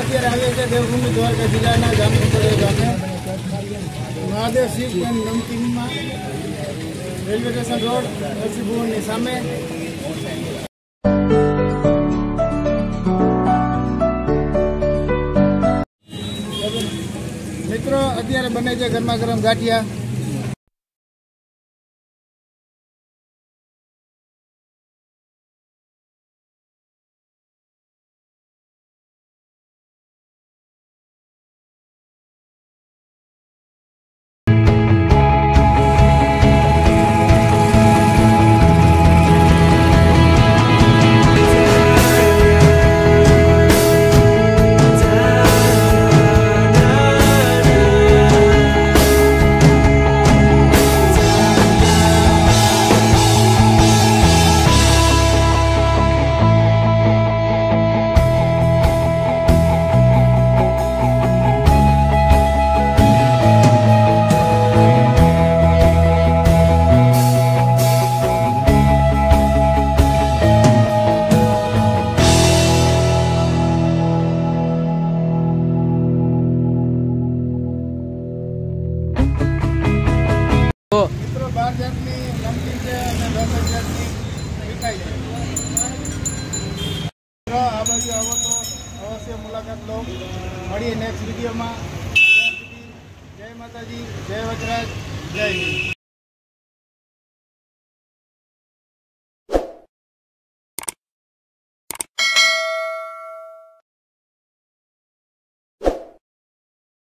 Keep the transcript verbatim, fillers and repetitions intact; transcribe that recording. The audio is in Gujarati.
અત્યારે આવે છે દેવભૂમિ દ્વારકા જિલ્લાના જામકંડોળ ગામે મહાદેવ સ્વીટ એન્ડ નમકીનમાં રેલવે સ્ટેશન રોડ નરસિંહ ભુવનની સામે. મિત્રો અત્યારે બને છે ગરમા ગરમ ગાંઠિયા. મિત્રો બાર જાતની નમકીન છે અને દસ જાતની મીઠાઈ છે. આ બાજુ આવો તો અવશ્ય મુલાકાત લો. મળીએ નેક્સ્ટ વિડીયોમાં. જય માતાજી, જય વજરાજ, જય હિન્દ.